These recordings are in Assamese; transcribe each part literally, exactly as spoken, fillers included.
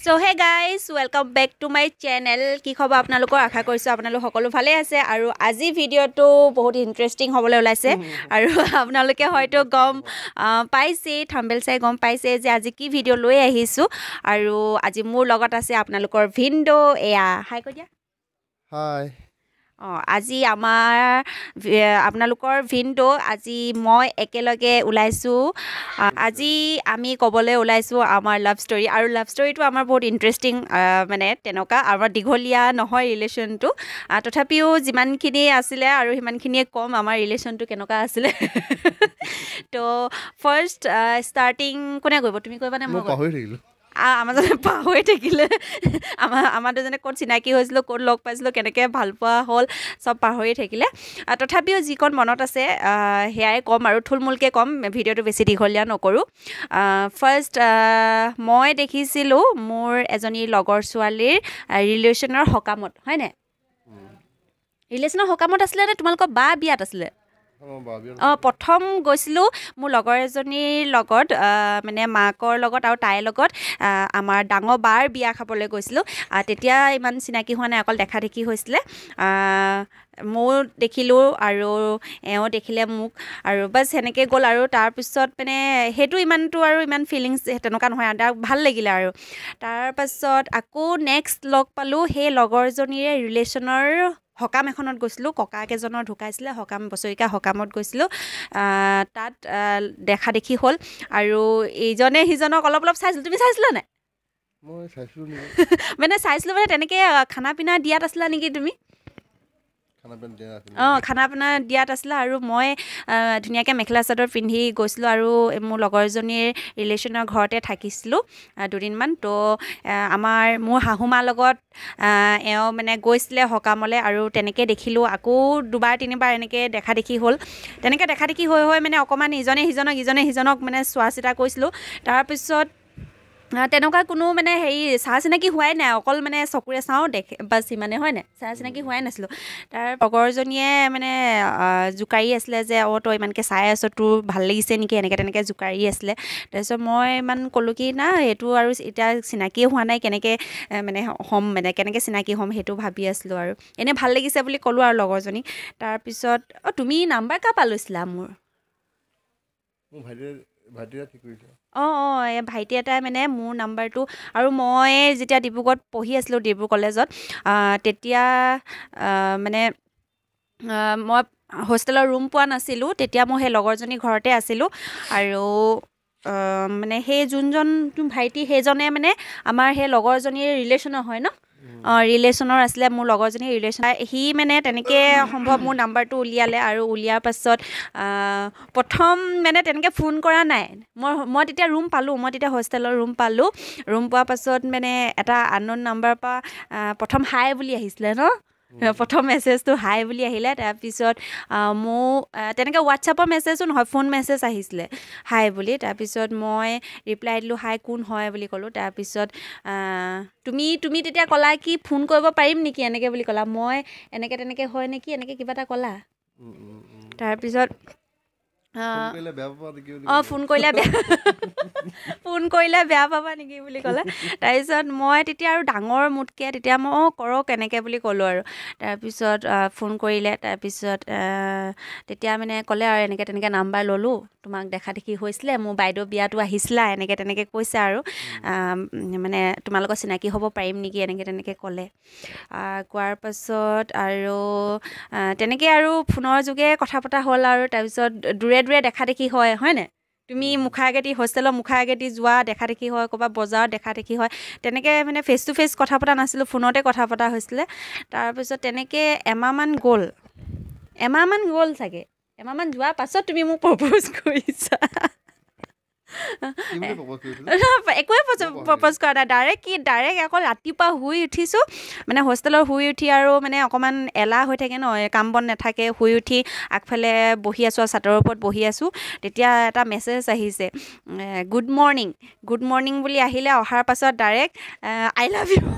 So hey guys, welcome back to my channel. কি খবৰ আপোনালোকৰ আশা কৰিছো আপোনালোক সকলো ভালে আছে আৰু আজি ভিডিওটো বহুত ইন্টাৰেষ্টিং হ'বলৈ ওলাইছে আৰু আপোনালোকে হয়তো গম পাইছে থাম্বনেল চাই গম পাইছে যে আজি কি ভিডিও লৈ আহিছো আৰু আজি মোৰ লগত আছে আপোনালোকৰ ভিন্ডো এয়া হাই কৈ দিয়া হাই অ আজি আমাৰ আপোনালোকৰ ভিন্ডো আজি মই একেলগে ওলাইছো আজি আমি কবলৈ ওলাইছো আমাৰ লাভ ষ্টৰী আৰু লাভ ষ্টৰীটো আমাৰ বহুত ইন্টাৰেষ্টিং মানে তেনেকা আমাৰ দিঘলীয়া নহয় ৰিলেচনটো তথাপিও যিমানখিনি আছিলে আৰু সিমানখিনিয়ে কম আমাৰ ৰিলেচনটো কেনেকা আছিলে তো ফাৰ্ষ্ট ষ্টাৰ্টিং কোনে কৰিব তুমি কৰিবা নে মই পাহৰি থাকিলো আমাৰ জনে পাহৰি থাকিলে আমাৰ আমাৰ দুজনে ক'ত চিনাকি হৈছিলোঁ ক'ত লগ পাইছিলোঁ কেনেকৈ ভাল পোৱা হ'ল চব পাহৰি থাকিলে তথাপিও যিকণ মনত আছে সেয়াই ক'ম আৰু থুলমূলকৈ ক'ম ভিডিঅ'টো বেছি দীঘলীয়া নকৰোঁ ফাৰ্ষ্ট মই দেখিছিলোঁ মোৰ এজনী লগৰ ছোৱালীৰ ৰিলেশ্যনৰ সকামত হয়নে ৰিলেশ্যনৰ সকামত আছিলে নে তোমালোকৰ বা বিয়াত আছিলে অঁ প্ৰথম গৈছিলোঁ মোৰ লগৰ এজনীৰ লগত মানে মাকৰ লগত আৰু তাইৰ লগত আমাৰ ডাঙৰ বাৰ বিয়া খাবলৈ গৈছিলোঁ তেতিয়া ইমান চিনাকি হোৱা নাই অকল দেখা দেখি হৈছিলে ময়ো দেখিলোঁ আৰু এওঁ দেখিলে মোক আৰু বাছ সেনেকৈ গ'ল আৰু তাৰপিছত মানে সেইটো ইমানটো আৰু ইমান ফিলিংছ তেনেকুৱা নহয় আৰু ভাল লাগিলে আৰু তাৰপাছত আকৌ নেক্সট লগ পালোঁ সেই লগৰজনীৰে ৰিলেশ্যনৰ সকাম এখনত গৈছিলোঁ ককাক এজনৰ ঢুকাইছিলে সকাম বছৰিকা সকামত গৈছিলোঁ তাত দেখা দেখি হ'ল আৰু ইজনে সিজনক অলপ অলপ চাইছিলোঁ তুমি চাইছিলা নাই মই চাইছিলোঁ মানে চাইছিলোঁ মানে তেনেকৈ খানা পিনা দিয়াত আছিলা নেকি তুমি অঁ খানা পিনা দিয়াত আছিলে আৰু মই ধুনীয়াকৈ মেখেলা চাদৰ পিন্ধি গৈছিলোঁ আৰু মোৰ লগৰজনীৰ ৰিলেশ্যনৰ ঘৰতে থাকিছিলোঁ দুদিনমান তো আমাৰ মোৰ শাহুমাৰ লগত এওঁ মানে গৈছিলে সকামলৈ আৰু তেনেকৈ দেখিলোঁ আকৌ দুবাৰ তিনিবাৰ এনেকৈ দেখা দেখি হ'ল তেনেকৈ দেখা দেখি হৈ হৈ মানে অকণমান ইজনে সিজনক ইজনে সিজনক মানে চোৱা চিতা কৰিছিলোঁ তাৰপিছত তেনেকুৱা কোনো মানে হেৰি চাহ চিনাকি হোৱাই নাই অকল মানে চকুৰে চাওঁ দেখে বাছ সিমানে হয় নাই চাহ চিনাকি হোৱাই নাছিলোঁ তাৰ লগৰজনীয়ে মানে জোকাৰি আছিলে যে অঁ তই ইমানকৈ চাই আছ তোৰ ভাল লাগিছে নেকি এনেকৈ তেনেকৈ জোকাৰি আছিলে তাৰপিছত মই ইমান ক'লোঁ কি না এইটো আৰু এতিয়া চিনাকিয়ে হোৱা নাই কেনেকৈ মানে হ'ম মানে কেনেকৈ চিনাকি হ'ম সেইটো ভাবি আছিলোঁ আৰু এনেই ভাল লাগিছে বুলি ক'লোঁ আৰু লগৰজনীক তাৰপিছত অঁ তুমি নাম্বাৰ কাৰ পৰা লৈছিলা মোৰ অঁ অঁ এই ভাইটি এটাই মানে মোৰ নাম্বাৰটো আৰু মই যেতিয়া ডিব্ৰুগড়ত পঢ়ি আছিলোঁ ডিব্ৰুগড় কলেজত তেতিয়া মানে মই হোষ্টেলৰ ৰুম পোৱা নাছিলোঁ তেতিয়া মই সেই লগৰজনী ঘৰতে আছিলোঁ আৰু মানে সেই যোনজন ভাইটি সেইজনে মানে আমাৰ সেই লগৰজনীৰ ৰিলেশ্যনৰ হয় ন অঁ ৰিলেশ্যনৰ আছিলে মোৰ লগৰজনীৰ ৰিলেশ্যন সি মানে তেনেকৈ সম্ভৱ মোৰ নাম্বাৰটো উলিয়ালে আৰু উলিয়াৰ পাছত প্ৰথম মানে তেনেকৈ ফোন কৰা নাই মই মই তেতিয়া ৰুম পালোঁ মই তেতিয়া হোষ্টেলৰ ৰুম পালোঁ ৰুম পোৱাৰ পাছত মানে এটা আনন'ন নাম্বাৰৰ পৰা প্ৰথম হাই বুলি আহিছিলে ন প্ৰথম মেছেজটো হাই বুলি আহিলে তাৰপিছত মোৰ তেনেকৈ হোৱাটছআপৰ মেছেজো নহয় ফোন মেছেজ আহিছিলে হাই বুলি তাৰপিছত মই ৰিপ্লাই দিলোঁ হাই কোন হয় বুলি ক'লোঁ তাৰপিছত তুমি তুমি তেতিয়া ক'লা কি ফোন কৰিব পাৰিম নেকি এনেকৈ বুলি ক'লা মই এনেকৈ তেনেকৈ হয় নেকি এনেকৈ কিবা এটা ক'লা তাৰপিছত অঁ ফোন কৰিলে বেয়া ফোন কৰিলে বেয়া পাবা নেকি বুলি ক'লে তাৰপিছত মই তেতিয়া আৰু ডাঙৰ মোতকৈ তেতিয়া মই অঁ কৰক এনেকৈ বুলি ক'লোঁ আৰু তাৰপিছত ফোন কৰিলে তাৰপিছত তেতিয়া মানে ক'লে আৰু এনেকৈ তেনেকৈ নাম্বাৰ ল'লোঁ তোমাক দেখা দেখি হৈছিলে মোৰ বাইদেউ বিয়াটো আহিছিলা এনেকৈ তেনেকৈ কৈছে আৰু মানে তোমালোকৰ চিনাকি হ'ব পাৰিম নেকি এনেকৈ তেনেকৈ ক'লে কোৱাৰ পাছত আৰু তেনেকৈ আৰু ফোনৰ যোগে কথা পতা হ'ল আৰু তাৰপিছত দূৰে দূৰে দেখা দেখি হয় হয়নে তুমি মুখা আগেদি হোষ্টেলৰ মুখা আগেদি যোৱা দেখা দেখি হয় ক'ৰবাত বজাৰত দেখা দেখি হয় তেনেকৈ মানে ফেচ টু ফেচ কথা পতা নাছিলোঁ ফোনতে কথা পতা হৈছিলে তাৰপিছত তেনেকৈ এমাহমান গ'ল এমাহমান গ'ল চাগে এমাহমান যোৱাৰ পাছত তুমি মোক প্ৰপ'জ কৰিছা একোৱে প্ৰপ'জ কৰা নাই ডাইৰেক্ট কি ডাইৰেক্ট অকল ৰাতিপুৱা শুই উঠিছোঁ মানে হোষ্টেলৰ শুই উঠি আৰু মানে অকণমান এলাহ হৈ থাকে ন কাম বন নাথাকে শুই উঠি আগফালে বহি আছোঁ আৰু চাটৰ ওপৰত বহি আছোঁ তেতিয়া এটা মেছেজ আহিছে গুড মৰ্ণিং গুড মৰ্ণিং বুলি আহিলে অহাৰ পাছত direct I love you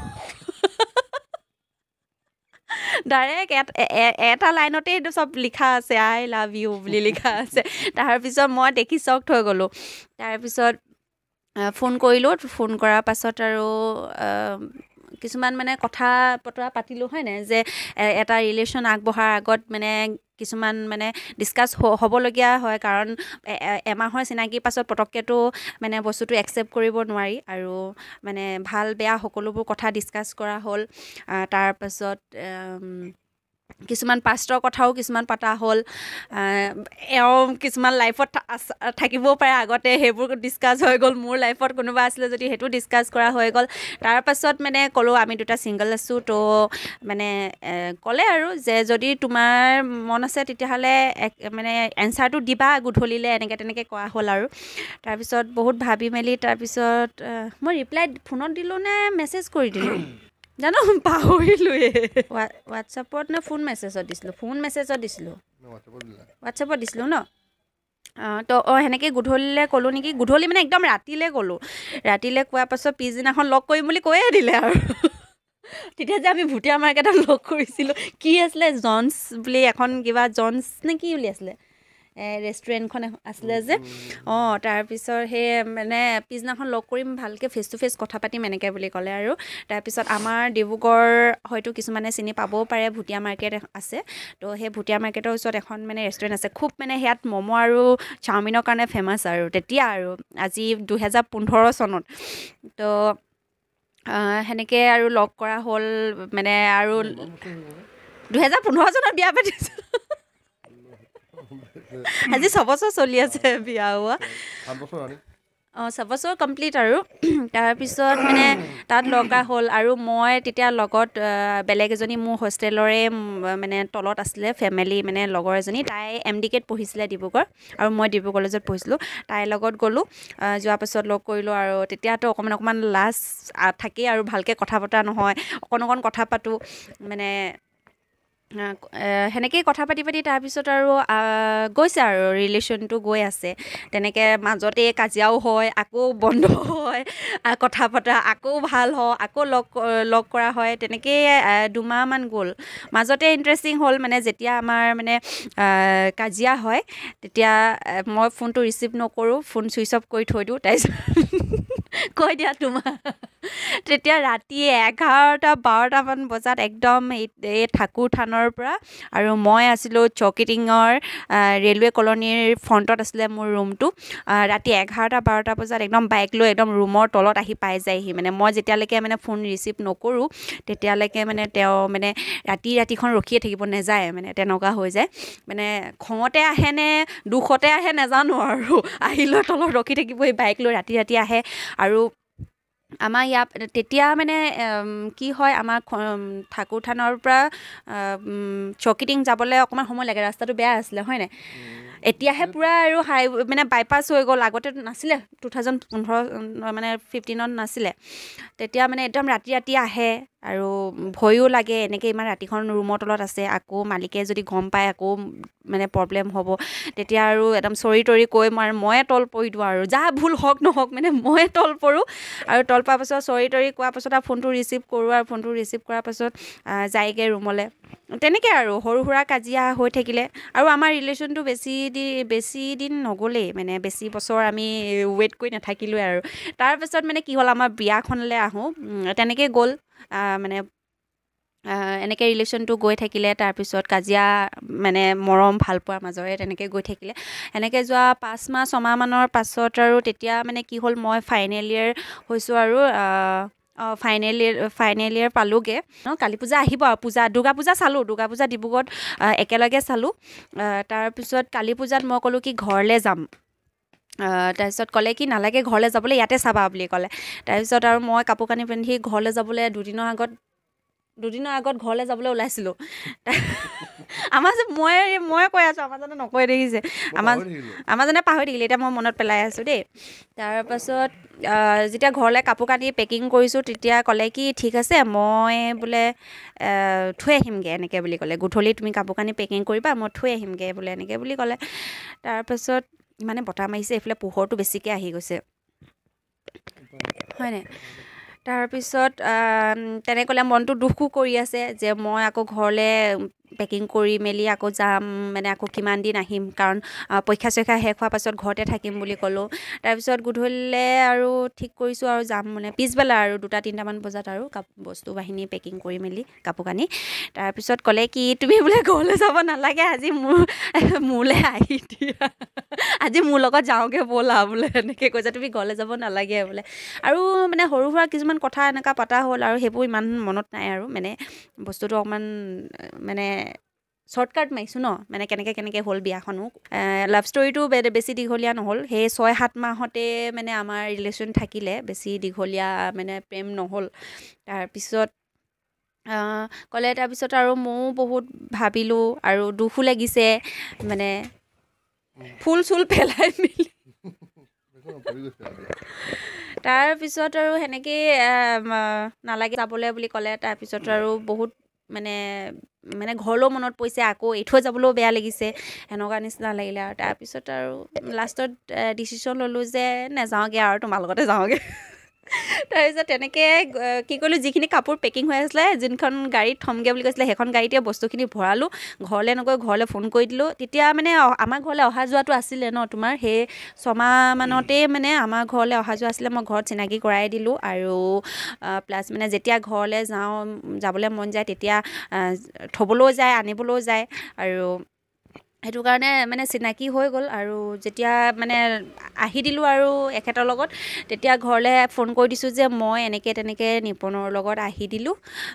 direct এটা লাইনতে এইটো চব লিখা আছে আই লাভ ইউ বুলি লিখা আছে তাৰপিছত মই দেখি চক হৈ গ'লোঁ তাৰপিছত ফোন কৰিলোঁ ফোন কৰাৰ পাছত আৰু কিছুমান মানে কথা বতৰা পাতিলোঁ হয় নাই যে এটা ৰিলেশ্যন আগবঢ়াৰ আগত মানে কিছুমান মানে ডিছকাছ হ'বলগীয়া হয় কাৰণ এমাহৰ চিনাকিৰ পাছত পটককেতো মানে বস্তুটো একচেপ্ট কৰিব নোৱাৰি আৰু মানে ভাল বেয়া সকলোবোৰ কথা ডিছকাছ কৰা হ'ল তাৰপাছত কিছুমান পাষ্টৰ কথাও কিছুমান পতা হ'ল এওঁ কিছুমান লাইফত থাকিবও পাৰে আগতে সেইবোৰ ডিছকাছ হৈ গ'ল মোৰ লাইফত কোনোবা আছিলে যদি সেইটো ডিছকাছ কৰা হৈ গ'ল তাৰপাছত মানে ক'লোঁ আমি দুটা ছিংগল আছোঁ তো মানে ক'লে আৰু যে যদি তোমাৰ মন আছে তেতিয়াহ'লে এক মানে এনচাৰটো দিবা গধূলিলৈ এনেকৈ তেনেকৈ কোৱা হ'ল আৰু তাৰপিছত বহুত ভাবি মেলি তাৰপিছত মই ৰিপ্লাই ফোনত দিলোঁ নে মেছেজ কৰি দিলোঁ জানো পাহৰিলোৱে হোৱাটছআপত নে ফোন মেছেজত দিছিলোঁ ফোন মেছেজত দিছিলোঁ হোৱাটছআপত দিছিলোঁ ন তো অঁ সেনেকৈ গধূলিলৈ ক'লোঁ নেকি গধূলি মানে একদম ৰাতিলৈ ক'লোঁ ৰাতিলৈ কোৱাৰ পাছত পিছদিনাখন লগ কৰিম বুলি কৈয়ে দিলে আৰু তেতিয়া যে আমি ভুটীয়া মাৰ্কেটত লগ কৰিছিলোঁ কি আছিলে জনছ বুলি এখন কিবা জনছ নে কি বুলি আছিলে ৰেষ্টুৰেণ্টখন আছিলে যে অঁ তাৰপিছত সেই মানে পিছদিনাখন লগ কৰিম ভালকৈ ফেচ টু ফেচ কথা পাতিম এনেকৈ বুলি ক'লে আৰু তাৰপিছত আমাৰ ডিব্ৰুগড় হয়তো কিছুমানে চিনি পাবও পাৰে ভুটীয়া মাৰ্কেট আছে তো সেই ভুটীয়া মাৰ্কেটৰ ওচৰত এখন মানে ৰেষ্টুৰেণ্ট আছে খুব মানে সেয়াত ম'ম' আৰু চাওমিনৰ কাৰণে ফেমাছ আৰু তেতিয়া আৰু আজি দুহেজাৰ পোন্ধৰ চনত তো সেনেকৈ আৰু লগ কৰা হ'ল মানে আৰু দুহেজাৰ পোন্ধৰ চনত বিয়া পাতিছোঁ আজি ছবছৰ চলি আছে বিয়া হোৱা অঁ ছবছৰ কমপ্লিট আৰু তাৰপিছত মানে তাত লগা হ'ল আৰু মই তেতিয়া লগত বেলেগ এজনী মোৰ হোষ্টেলৰে মানে তলত আছিলে ফেমিলি মানে লগৰ এজনী তাই এম ডি কেত পঢ়িছিলে ডিব্ৰুগড় আৰু মই ডিব্ৰুগড় কলেজত পঢ়িছিলোঁ তাইৰ লগত গ'লোঁ যোৱাৰ পাছত লগ কৰিলোঁ আৰু তেতিয়াতো অকণমান অকণমান লাজ থাকেই আৰু ভালকৈ কথা পতা নহয় অকণ অকণ কথা পাতোঁ মানে সেনেকেই কথা পাতি পাতি তাৰপিছত আৰু গৈছে আৰু ৰিলেশ্যনটো গৈ আছে তেনেকৈ মাজতে কাজিয়াও হয় আকৌ বন্ধ হয় কথা পতা আকৌ ভাল হয় আকৌ লগ লগ কৰা হয় তেনেকেই দুমাহমান গ'ল মাজতে ইণ্টাৰেষ্টিং হ'ল মানে যেতিয়া আমাৰ মানে কাজিয়া হয় তেতিয়া মই ফোনটো ৰিচিভ নকৰোঁ ফোন ছুইচ অফ কৰি থৈ দিওঁ তাৰপিছত কৈ দিয়া তোমাৰ তেতিয়া ৰাতি এঘাৰটা বাৰটামান বজাত একদম এই ঠাকুৰ থানৰ পৰা আৰু মই আছিলোঁ চৌকিটিঙৰ ৰেলৱে কলনীৰ ফ্ৰণ্টত আছিলে মোৰ ৰুমটো ৰাতি এঘাৰটা বাৰটা বজাত একদম বাইক লৈ একদম ৰুমৰ তলত আহি পাই যায়হি মানে মই যেতিয়ালৈকে মানে ফোন ৰিচিভ নকৰোঁ তেতিয়ালৈকে মানে তেওঁ মানে ৰাতি ৰাতিখন ৰখিয়ে থাকিব নেযায় মানে তেনেকুৱা হৈ যায় মানে খঙতে আহেনে দুখতে আহে নাজানো আৰু আহি লৈ তলত ৰখি থাকিবহি বাইক লৈ ৰাতি ৰাতি আহে আৰু আমাৰ ইয়াত তেতিয়া মানে কি হয় আমাৰ ঠাকুৰ থানৰ পৰা চৌকিটিং যাবলৈ অকণমান সময় লাগে ৰাস্তাটো বেয়া আছিলে হয় নাই এতিয়াহে পূৰা আৰু হাই মানে বাইপাছ হৈ গ'ল আগতে নাছিলে টু থাউজেণ্ড পোন্ধৰ মানে ফিফটিনত নাছিলে তেতিয়া মানে একদম ৰাতি ৰাতি আহে আৰু ভয়ো লাগে এনেকৈ ইমান ৰাতিখন ৰুমৰ তলত আছে আকৌ মালিকে যদি গম পায় আকৌ মানে প্ৰব্লেম হ'ব তেতিয়া আৰু একদম চৰি তৰি কৈ মই ময়ে তল পৰি দিওঁ আৰু যা ভুল হওক নহওক মানে ময়ে তল পৰোঁ আৰু তল পোৱাৰ পাছত চৰি তৰি কোৱাৰ পাছত আৰু ফোনটো ৰিচিভ কৰোঁ আৰু ফোনটো ৰিচিভ কৰাৰ পাছত যায়গৈ ৰুমলৈ তেনেকৈ আৰু সৰু সুৰা কাজিয়া হৈ থাকিলে আৰু আমাৰ ৰিলেশ্যনটো বেছি দিন বেছি দিন নগ'লেই মানে বেছি বছৰ আমি ৱেইট কৰি নাথাকিলোৱে আৰু তাৰপাছত মানে কি হ'ল আমাৰ বিয়াখনলৈ আহোঁ তেনেকৈ গ'ল মানে এনেকৈ ৰিলেশ্যনটো গৈ থাকিলে তাৰপিছত কাজিয়া মানে মৰম ভালপোৱাৰ মাজৰে তেনেকৈ গৈ থাকিলে এনেকৈ যোৱা পাঁচ মাহ ছমাহমানৰ পাছত আৰু তেতিয়া মানে কি হ'ল মই ফাইনেল ইয়েৰ হৈছোঁ আৰু অঁ ফাইনেল ইয়েৰ ফাইনেল ইয়েৰ পালোঁগৈ ন কালী পূজা আহিব আৰু পূজা দুৰ্গা পূজা চালোঁ দুৰ্গা পূজা ডিব্ৰুগড়ত একেলগে চালোঁ তাৰপিছত কালী পূজাত মই ক'লোঁ কি ঘৰলৈ যাম তাৰপিছত ক'লে কি নালাগে ঘৰলৈ যাবলৈ ইয়াতে চাবা বুলি ক'লে তাৰপিছত আৰু মই কাপোৰ কানি পিন্ধি ঘৰলৈ যাবলৈ দুদিনৰ আগত দুদিনৰ আগত ঘৰলৈ যাবলৈ ওলাইছিলোঁ আমাৰ যে মই মই কৈ আছোঁ আমাৰজনে নকয় দেখিছে আমাৰ আমাৰজনে পাহৰি থাকিলে এতিয়া মই মনত পেলাই আছোঁ দেই তাৰপাছত যেতিয়া ঘৰলৈ কাপোৰ কানি পেকিং কৰিছোঁ তেতিয়া ক'লে কি ঠিক আছে মই বোলে থৈ আহিমগৈ এনেকৈ বুলি ক'লে গধূলি তুমি কাপোৰ কানি পেকিং কৰিবা মই থৈ আহিমগৈ বোলে এনেকৈ বুলি ক'লে তাৰপাছত ইমানে বতাহ মাৰিছে এইফালে পোহৰটো বেছিকৈ আহি গৈছে হয়নে তাৰপিছত তেনেকৈ মনটো দুখো কৰি আছে যে মই আকৌ ঘৰলৈ পেকিং কৰি মেলি আকৌ যাম মানে আকৌ কিমান দিন আহিম কাৰণ পৰীক্ষা চৰীক্ষা শেষ হোৱাৰ পাছত ঘৰতে থাকিম বুলি ক'লোঁ তাৰপিছত গধূলিলে আৰু ঠিক কৰিছোঁ আৰু যাম মানে পিছবেলা আৰু দুটা তিনিটামান বজাত আৰু বস্তু বাহিনী পেকিং কৰি মেলি কাপোৰ কানি তাৰপিছত ক'লে কি তুমি বোলে ঘৰলৈ যাব নালাগে আজি মোৰ মোলৈ আহি দিয়া আজি মোৰ লগত যাওঁগৈ ব'লা বোলে এনেকৈ কৈছে তুমি ঘৰলৈ যাব নালাগে বোলে আৰু মানে সৰু সুৰা কিছুমান কথা এনেকুৱা পতা হ'ল আৰু সেইবোৰ ইমান মনত নাই আৰু মানে বস্তুটো অকণমান মানে শ্বৰ্টকাট মাৰিছোঁ ন মানে কেনেকৈ কেনেকৈ হ'ল বিয়াখনো লাভ ষ্টৰিটো বেছি দীঘলীয়া নহ'ল সেই ছয় সাত মাহতে মানে আমাৰ ৰিলেশ্যন থাকিলে বেছি দীঘলীয়া মানে প্ৰেম নহ'ল তাৰপিছত ক'লে তাৰপিছত আৰু ময়ো বহুত ভাবিলোঁ আৰু দুখো লাগিছে মানে ফুল চুল পেলাই মেলি তাৰপিছত আৰু সেনেকেই নালাগে যাবলৈ বুলি ক'লে তাৰপিছত আৰু বহুত মানে মানে ঘৰলৈও মনত পৰিছে আকৌ এৰি থৈ যাবলৈও বেয়া লাগিছে সেনেকুৱা নিচিনা লাগিলে আৰু তাৰপিছত আৰু লাষ্টত ডিচিশ্যন ল'লোঁ যে নাযাওঁগৈ আৰু তোমাৰ লগতে যাওঁগৈ তাৰপিছত তেনেকৈ কি কৰিলোঁ যিখিনি কাপোৰ পেকিং হৈ আছিলে যোনখন গাড়ীত থ'মগৈ বুলি কৈছিলে সেইখন গাড়ীতে বস্তুখিনি ভৰালোঁ ঘৰলৈ নগৈ ঘৰলৈ ফোন কৰি দিলোঁ তেতিয়া মানে আমাৰ ঘৰলৈ অহা যোৱাটো আছিলে ন তোমাৰ সেই ছমাহমানতেই মানে আমাৰ ঘৰলৈ অহা যোৱা আছিলে মই ঘৰত চিনাকি কৰাই দিলোঁ আৰু প্লাছ মানে যেতিয়া ঘৰলৈ যাওঁ যাবলৈ মন যায় তেতিয়া থ'বলৈও যায় আনিবলৈও যায় আৰু সেইটো কাৰণে মানে চিনাকি হৈ গ'ল আৰু যেতিয়া মানে আহি দিলোঁ আৰু এখেতৰ লগত তেতিয়া ঘৰলৈ ফোন কৰি দিছোঁ যে মই এনেকৈ তেনেকৈ নিপনৰ লগত আহি দিলোঁ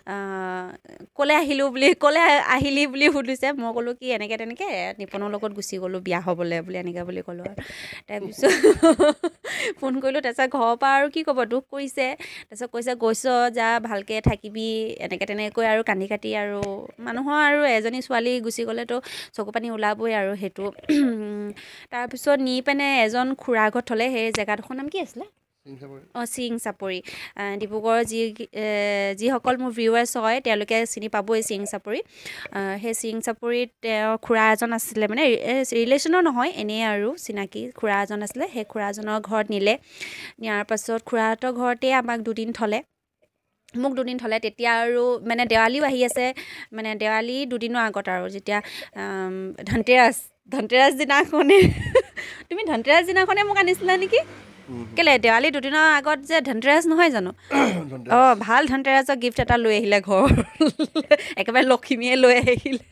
ক'লৈ আহিলোঁ বুলি ক'লৈ আহিলি বুলি সুধিছে মই ক'লোঁ কি এনেকৈ তেনেকৈ নিপনৰ লগত গুচি গ'লোঁ বিয়া হ'বলৈ বুলি এনেকৈ বুলি ক'লোঁ আৰু তাৰপিছত ফোন কৰিলোঁ তাৰপিছত ঘৰৰ পৰা আৰু কি ক'ব দুখ কৰিছে তাৰপিছত কৈছে গৈছ যা ভালকৈ থাকিবি এনেকৈ তেনেকৈ আৰু কান্দি কাটি আৰু মানুহৰ আৰু এজনী ছোৱালী গুচি গ'লেতো চকু পানী ওলাবই আৰু সেইটো তাৰপিছত নি পিনে এজন খুৰা ঘৰত থ'লে সেই জেগাডোখৰ নাম কি আছিলে অঁ চিং চাপৰি ডিব্ৰুগড়ৰ যি যিসকল মোৰ ভিউৱাৰ্ছ হয় তেওঁলোকে চিনি পাবই চিং চাপৰি সেই চিং চাপৰিত তেওঁ খুৰা এজন আছিলে মানে ৰিলেশ্যনৰ নহয় এনেই আৰু চিনাকি খুৰা এজন আছিলে সেই খুৰাজনৰ ঘৰত নিলে নিয়াৰ পাছত খুৰাহঁতৰ ঘৰতে আমাক দুদিন থ'লে মোক দুদিন থ'লে তেতিয়া আৰু মানে দেৱালীও আহি আছে মানে দেৱালী দুদিনৰ আগত আৰু যেতিয়া ধনতেৰাছ ধনতেৰাছ দিনাখনে তুমি ধনতেৰাছ দিনাখনে মোক আনিছিলা নেকি কেলে দেৱালী দুদিনৰ আগত যে ধনতেৰাছ নহয় জানো অঁ ভাল ধনতেৰাছৰ গিফ্ট এটা লৈ আহিলে ঘৰ একেবাৰে লখিমীয়ে লৈ আহিলে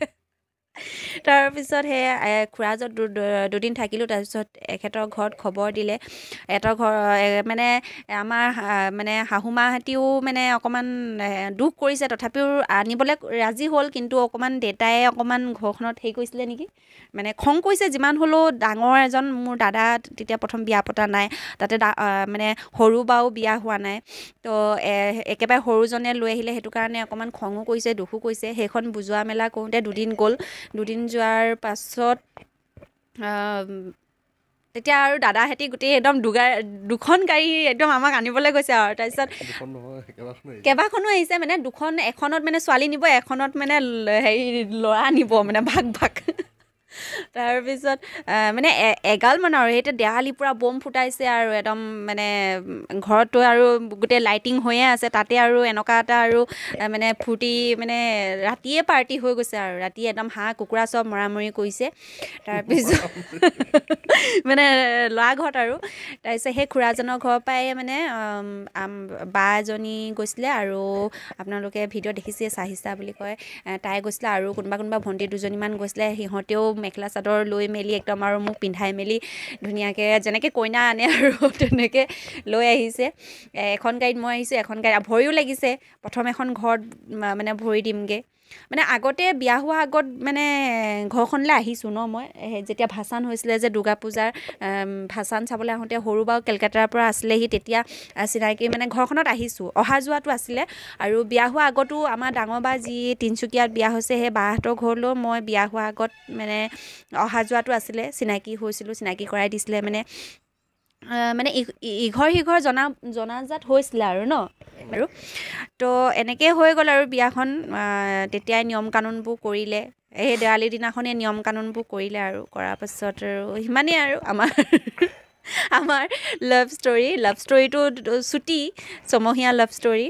তাৰপিছত সেই খুৰাজত দুদিন থাকিলোঁ তাৰপিছত এখেতৰ ঘৰত খবৰ দিলে এহঁতৰ ঘৰ মানে আমাৰ মানে শাহুমাহঁতেও মানে অকণমান দুখ কৰিছে তথাপিও আনিবলৈ ৰাজি হ'ল কিন্তু অকণমান দেউতাই অকণমান ঘৰখনত হেৰি কৰিছিলে নেকি মানে খং কৰিছে যিমান হ'লেও ডাঙৰ এজন মোৰ দাদা তেতিয়া প্ৰথম বিয়া পতা নাই তাতে মানে সৰু বাও বিয়া হোৱা নাই তো একেবাৰে সৰুজনে লৈ আহিলে সেইটো কাৰণে অকণমান খঙো কৰিছে দুখো কৰিছে সেইখন বুজোৱা মেলা কৰোঁতে দুদিন গ'ল দুদিন যোৱাৰ পাছত তেতিয়া আৰু দাদাহঁতি গোটেই একদম দুগা দুখন গাড়ী একদম আমাক আনিবলৈ গৈছে আৰু তাৰপিছত কেইবাখনো আহিছে মানে দুখন এখনত মানে ছোৱালী নিব এখনত মানে হেৰি ল'ৰা নিব মানে ভাগ ভাগ তাৰপিছত মানে এগাল মান আৰু সেইটো দেৱালী পূৰা বম ফুটাইছে আৰু একদম মানে ঘৰততো আৰু গোটেই লাইটিং হৈয়ে আছে তাতে আৰু এনেকুৱা এটা আৰু মানে ফূৰ্তি মানে ৰাতিয়ে পাৰ্টি হৈ গৈছে আৰু ৰাতি একদম হাঁহ কুকুৰা চব মৰামৰি কৰিছে তাৰপিছত মানে ল'ৰা ঘৰত আৰু তাৰপিছত সেই খুৰাজনৰ ঘৰৰ পৰাই মানে বা এজনী গৈছিলে আৰু আপোনালোকে ভিডিঅ' দেখিছে চাহিষ্ঠা বুলি কয় তাই গৈছিলে আৰু কোনোবা কোনোবা ভণ্টি দুজনীমান গৈছিলে সিহঁতেও মেখেলা চাদৰ লৈ মেলি একদম আৰু মোক পিন্ধাই মেলি ধুনীয়াকৈ যেনেকৈ কইনা আনে আৰু তেনেকৈ লৈ আহিছে এখন গাড়ীত মই আহিছোঁ এখন গাড়ী ভৰিও লাগিছে প্ৰথম এখন ঘৰত মানে ভৰি দিমগৈ মানে আগতে বিয়া হোৱা আগত মানে ঘৰখনলৈ আহিছোঁ ন মই যেতিয়া ভাচান হৈছিলে যে দুৰ্গা পূজাৰ ভাচান চাবলৈ আহোঁতে সৰু বাৰু কেলকাতাৰ পৰা আছিলেহি তেতিয়া চিনাকি মানে ঘৰখনত আহিছোঁ অহা যোৱাটো আছিলে আৰু বিয়া হোৱা আগতো আমাৰ ডাঙৰ বা যি তিনিচুকীয়াত বিয়া হৈছে সেই বাহঁতৰ ঘৰলৈও মই বিয়া হোৱা আগত মানে অহা যোৱাটো আছিলে চিনাকি হৈছিলোঁ চিনাকি কৰাই দিছিলে মানে মানে ইঘৰ সিঘৰ জনা জনাজাত হৈছিলে আৰু ন আৰু তো এনেকৈ হৈ গ'ল আৰু বিয়াখন তেতিয়াই নিয়ম কানুনবোৰ কৰিলে সেই দেৱালীৰ দিনাখনেই নিয়ম কানুনবোৰ কৰিলে আৰু কৰাৰ পাছত আৰু সিমানেই আৰু আমাৰ আমাৰ লাভ ষ্টৰী লাভ ষ্টৰীটো চুটি ছমহীয়া লাভ ষ্টৰী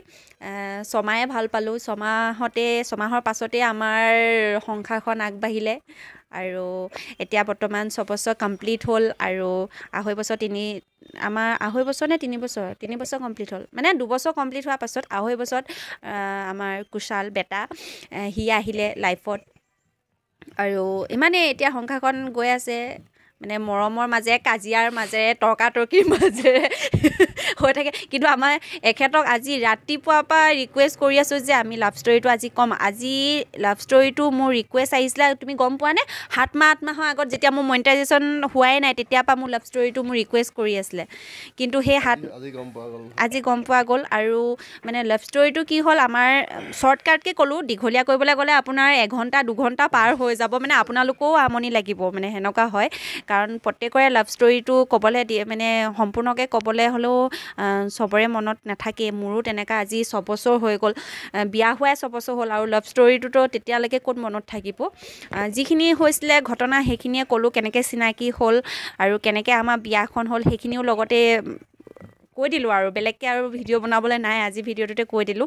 ছমাহে ভাল পালোঁ ছমাহতে ছমাহৰ পাছতে আমাৰ সংসাৰখন আগবাঢ়িলে আৰু এতিয়া বৰ্তমান ছবছৰ কমপ্লিট হ'ল আৰু আঢ়ৈ বছৰ তিনি আমাৰ আঢ়ৈ বছৰ নে তিনি বছৰ তিনি বছৰ কমপ্লিট হ'ল মানে দুবছৰ কমপ্লিট হোৱাৰ পাছত আঢ়ৈ বছৰত আমাৰ কুশাল বেটা সি আহিলে লাইফত আৰু ইমানেই এতিয়া সংসাৰখন গৈ আছে মানে মৰমৰ মাজেৰে কাজিয়াৰ মাজেৰে তৰ্কাতৰ্কিৰ মাজেৰে হৈ থাকে কিন্তু আমাৰ এখেতক আজি ৰাতিপুৱাৰ পৰা ৰিকুৱেষ্ট কৰি আছোঁ যে আমি লাভ ষ্টৰিটো আজি ক'ম আজি লাভ ষ্টৰিটো মোৰ ৰিকুৱেষ্ট আহিছিলে তুমি গম পোৱা নে সাত মাহ আঠ মাহৰ আগত যেতিয়া মোৰ মনিটাইজেশ্যন হোৱাই নাই তেতিয়াৰ পৰা মোৰ লাভ ষ্টৰিটো মোৰ ৰিকুৱেষ্ট কৰি আছিলে কিন্তু সেই সাত আজি গম পোৱা গ'ল আৰু মানে লাভ ষ্টৰিটো কি হ'ল আমাৰ শ্বৰ্টকাটকৈ ক'লোঁ দীঘলীয়া কৰিবলৈ গ'লে আপোনাৰ এঘণ্টা দুঘণ্টা পাৰ হৈ যাব মানে আপোনালোকেও আমনি লাগিব মানে সেনেকুৱা হয় কাৰণ প্ৰত্যেকৰে লাভ ষ্টৰিটো ক'বলৈ দিয়ে মানে সম্পূৰ্ণকৈ ক'বলৈ হ'লেও চবৰে মনত নাথাকে মোৰো তেনেকুৱা আজি ছবছৰ হৈ গ'ল বিয়া হোৱাই ছবছৰ হ'ল আৰু লাভ ষ্টৰিটোতো তেতিয়ালৈকে ক'ত মনত থাকিব যিখিনি হৈছিলে ঘটনা সেইখিনিয়ে ক'লোঁ কেনেকৈ চিনাকি হ'ল আৰু কেনেকৈ আমাৰ বিয়াখন হ'ল সেইখিনিও লগতে কৈ দিলোঁ আৰু বেলেগকৈ আৰু ভিডিঅ' বনাবলৈ নাই আজি ভিডিঅ'টোতে কৈ দিলোঁ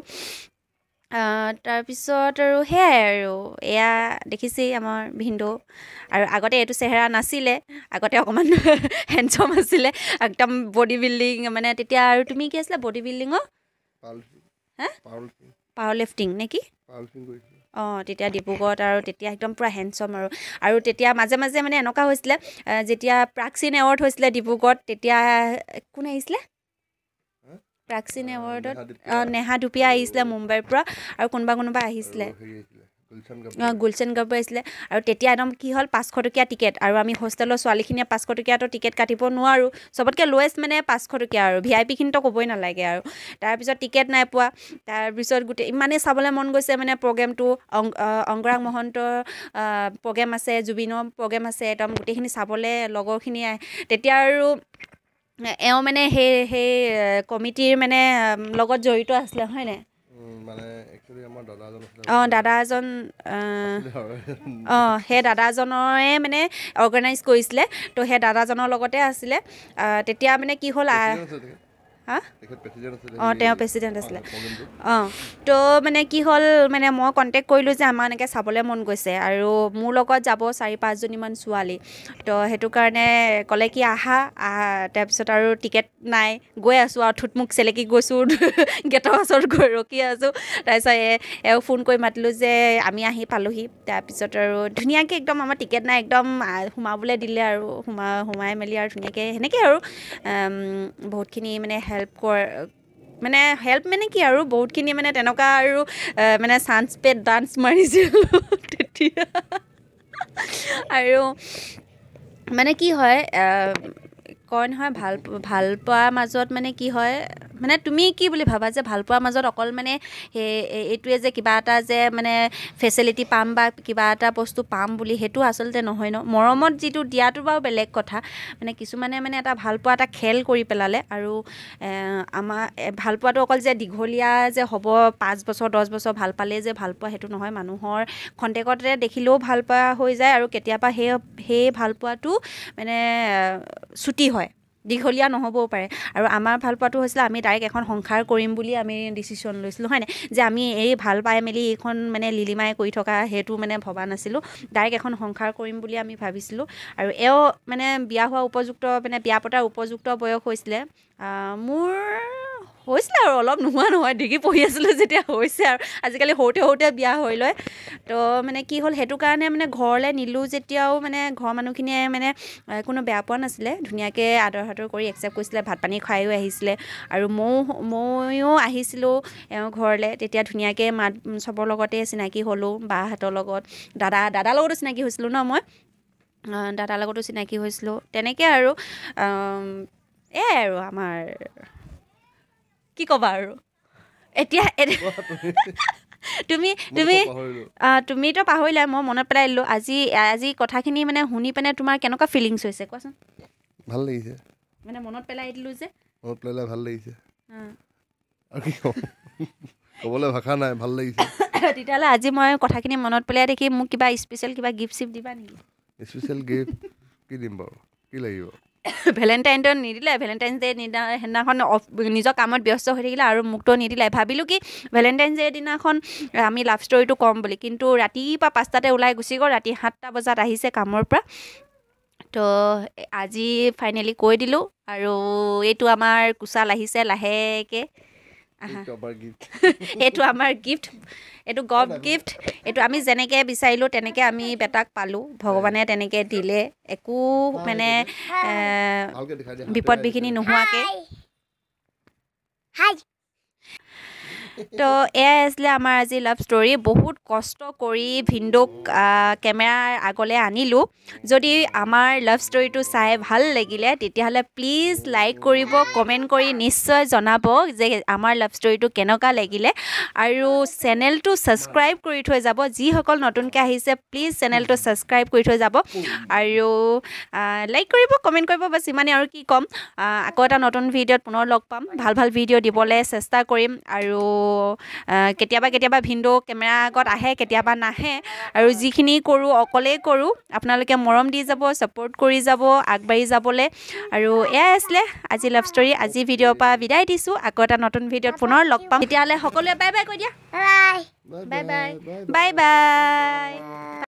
তাৰপিছত আৰু সেয়াই আৰু এয়া দেখিছেই আমাৰ ভিনদেউ আৰু আগতে এইটো চেহেৰা নাছিলে আগতে অকণমান হেণ্ডচম আছিলে একদম বডি বিল্ডিং মানে তেতিয়া আৰু তুমি কি আছিলে বডি বিল্ডিঙৰ হা পাৱাৰ লিফটিং নেকি অঁ তেতিয়া ডিব্ৰুগড়ত আৰু তেতিয়া একদম পূৰা হেণ্ডচম আৰু আৰু তেতিয়া মাজে মাজে মানে এনেকুৱা হৈছিলে যেতিয়া প্ৰাক্সিন এৱাৰ্ড হৈছিলে ডিব্ৰুগড়ত তেতিয়া কোন আহিছিলে প্ৰাক্সিন এৱাৰ্ডত নেহা ধুপিয়া আহিছিলে মুম্বাইৰ পৰা আৰু কোনোবা কোনোবা আহিছিলে অঁ গুলচেন গগৈ আহিছিলে আৰু তেতিয়া একদম কি হ'ল পাঁচশ টকীয়া টিকেট আৰু আমি হোষ্টেলৰ ছোৱালীখিনিয়ে পাঁচশ টকীয়াতো টিকেট কাটিব নোৱাৰোঁ চবতকৈ লৱেষ্ট মানে পাঁচশ টকীয়া আৰু ভি আই পিখিনিতো ক'বই নালাগে আৰু তাৰপিছত টিকেট নাই পোৱা তাৰপিছত গোটেই ইমানেই চাবলৈ মন গৈছে মানে প্ৰগ্ৰেমটো অংগৰাগ মহন্তৰ প্ৰগ্ৰেম আছে জুবিনৰ প্ৰগ্ৰেম আছে একদম গোটেইখিনি চাবলৈ লগৰখিনিয়ে তেতিয়া আৰু এওঁ মানে সেই সেই কমিটিৰ মানে লগত জড়িত আছিলে হয় নাই অঁ দাদা এজন অঁ সেই দাদাজনৰে মানে অৰ্গেনাইজ কৰিছিলে তো সেই দাদাজনৰ লগতে আছিলে তেতিয়া মানে কি হ'ল হা অঁ তেওঁ প্ৰেচিডেণ্ট আছিলে অঁ তো মানে কি হ'ল মানে মই কণ্টেক্ট কৰিলোঁ যে আমাৰ এনেকৈ চাবলৈ মন গৈছে আৰু মোৰ লগত যাব চাৰি পাঁচজনীমান ছোৱালী তো সেইটো কাৰণে ক'লে কি আহা আহা তাৰপিছত আৰু টিকেট নাই গৈ আছোঁ আৰু থুটমুক চেলেকি গৈছোঁ গেটৰ ওচৰত গৈ ৰখি আছোঁ তাৰপিছত এওঁ ফোন কৰি মাতিলোঁ যে আমি আহি পালোঁহি তাৰপিছত আৰু ধুনীয়াকৈ একদম আমাৰ টিকেট নাই একদম সোমাবলৈ দিলে আৰু সোমা সোমাই মেলি আৰু ধুনীয়াকৈ সেনেকৈ আৰু বহুতখিনি মানে হেল্প কৰ মানে হেল্প মানে কি আৰু বহুতখিনি মানে তেনেকুৱা আৰু মানে চান্স পেড ডান্স মাৰিছিলোঁ তেতিয়া আৰু মানে কি হয় কয় নহয় ভাল ভাল পোৱাৰ মাজত মানে কি হয় মানে তুমি কি বুলি ভাবা যে ভাল পোৱাৰ মাজত অকল মানে সেই এইটোৱে যে কিবা এটা যে মানে ফেচিলিটি পাম বা কিবা এটা বস্তু পাম বুলি সেইটো আচলতে নহয় ন মৰমত যিটো দিয়াটো বাৰু বেলেগ কথা মানে কিছুমানে মানে এটা ভাল পোৱা এটা খেল কৰি পেলালে আৰু আমাৰ ভাল পোৱাটো অকল যে দীঘলীয়া যে হ'ব পাঁচ বছৰ দহ বছৰ ভাল পালে যে ভাল পোৱা সেইটো নহয় মানুহৰ খন্তেকতে দেখিলেও ভাল পোৱা হৈ যায় আৰু কেতিয়াবা সেই সেই ভাল পোৱাটো মানে ছুটি হয় দীঘলীয়া নহ'বও পাৰে আৰু আমাৰ ভাল পোৱাটো হৈছিলে আমি ডাইৰেক্ট এখন সংসাৰ কৰিম বুলি আমি ডিচিশ্যন লৈছিলোঁ হয়নে যে আমি এই ভাল পাই মেলি এইখন মানে লিলিমাই কৰি থকা সেইটো মানে ভবা নাছিলোঁ ডাইৰেক্ট এখন সংসাৰ কৰিম বুলি আমি ভাবিছিলোঁ আৰু এওঁ মানে বিয়া হোৱা উপযুক্ত মানে বিয়া পতাৰ উপযুক্ত বয়স হৈছিলে মোৰ হৈছিলে আৰু অলপ নোহোৱা নহয় ডিগ্ৰী পঢ়ি আছিলোঁ যেতিয়া হৈছে আৰু আজিকালি সৰুতে সৰুতে বিয়া হৈ লয় তো মানে কি হ'ল সেইটো কাৰণে মানে ঘৰলৈ নিলোঁ যেতিয়াও মানে ঘৰৰ মানুহখিনিয়ে মানে কোনো বেয়া পোৱা নাছিলে ধুনীয়াকৈ আদৰ সাদৰ কৰি একচেপ্ট কৰিছিলে ভাত পানী খুৱাইও আহিছিলে আৰু ময়ো ময়ো আহিছিলোঁ এওঁ ঘৰলৈ তেতিয়া ধুনীয়াকৈ মাত চবৰ লগতে চিনাকি হ'লোঁ বাহঁতৰ লগত দাদা দাদাৰ লগতো চিনাকি হৈছিলোঁ ন মই দাদাৰ লগতো চিনাকি হৈছিলোঁ তেনেকৈ আৰু এয়াই আৰু আমাৰ কি ক'বা আৰু এতিয়া তুমি তুমি তুমিতো পাহৰিলা মই মনত পেলাই দিলোঁ আজি আজি কথাখিনি মানে শুনি পিনে তোমাৰ কেনেকুৱা ফিলিংছ হৈছে কোৱাচোন ভাল লাগিছে মানে মনত পেলাই দিলোঁ যে মনত পেলাই ভাল লাগিছে আৰু কি ক'ম ক'বলৈ ভাষা নাই ভাল লাগিছে তেতিয়াহ'লে আজি মই কথাখিনি মনত পেলাই দেখি মোক কিবা স্পেচিয়েল কিবা গিফ্ট চিফ্ট দিবা নেকি স্পেচিয়েল গিফ্ট কি দিম বাৰু কি লাগিব ভেলেণ্টাইন ডে নিদিলে ভেলেণ্টাইন্স ডে দিনা সেইদিনাখন নিজৰ কামত ব্যস্ত হৈ থাকিলে আৰু মোকতো নিদিলে ভাবিলোঁ কি ভেলেণ্টাইন্স ডে দিনাখন আমি লাভ ষ্টৰিটো ক'ম বুলি কিন্তু ৰাতিপুৱা পাঁচটাতে ওলাই গুচি গ'ল ৰাতি সাতটা বজাত আহিছে কামৰ পৰা তো আজি ফাইনেলি কৈ দিলোঁ আৰু এইটো আমাৰ কুচাল আহিছে লাহেকৈ এইটো আমাৰ গিফ্ট এইটো গড গিফ্ট এইটো আমি যেনেকৈ বিচাৰিলোঁ তেনেকৈ আমি বেটাক পালোঁ ভগৱানে তেনেকৈ দিলে একো মানে বিপদ বিঘিনি নোহোৱাকৈ তো এয়াই আছিলে আমাৰ আজি লাভ ষ্টৰি বহুত কষ্ট কৰি ভিন্দৌক কেমেৰাৰ আগলৈ আনিলোঁ যদি আমাৰ লাভ ষ্টৰিটো চাই ভাল লাগিলে তেতিয়াহ'লে প্লিজ লাইক কৰিব কমেণ্ট কৰি নিশ্চয় জনাব যে আমাৰ লাভ ষ্টৰিটো কেনেকুৱা লাগিলে আৰু চেনেলটো ছাবস্ক্ৰাইব কৰি থৈ যাব যিসকল নতুনকৈ আহিছে প্লিজ চেনেলটো ছাবস্ক্ৰাইব কৰি থৈ যাব আৰু লাইক কৰিব কমেণ্ট কৰিব বাছ ইমানেই আৰু কি ক'ম আকৌ এটা নতুন ভিডিঅ'ত পুনৰ লগ পাম ভাল ভাল ভিডিঅ' দিবলৈ চেষ্টা কৰিম আৰু কেতিয়াবা কেতিয়াবা ভিন্দৌ কেমেৰা আগত আহে কেতিয়াবা নাহে আৰু যিখিনি কৰোঁ অকলেই কৰোঁ আপোনালোকে মৰম দি যাব ছাপোৰ্ট কৰি যাব আগবাঢ়ি যাবলৈ আৰু এয়াই আছিলে আজি লাভ ষ্টৰি আজি ভিডিঅ'ৰ পৰা বিদায় দিছোঁ আকৌ এটা নতুন ভিডিঅ'ত পুনৰ লগ পাম তেতিয়াহ'লে সকলোৱে বাই বাই কৈ দিয়া বাই বাই বাই বাই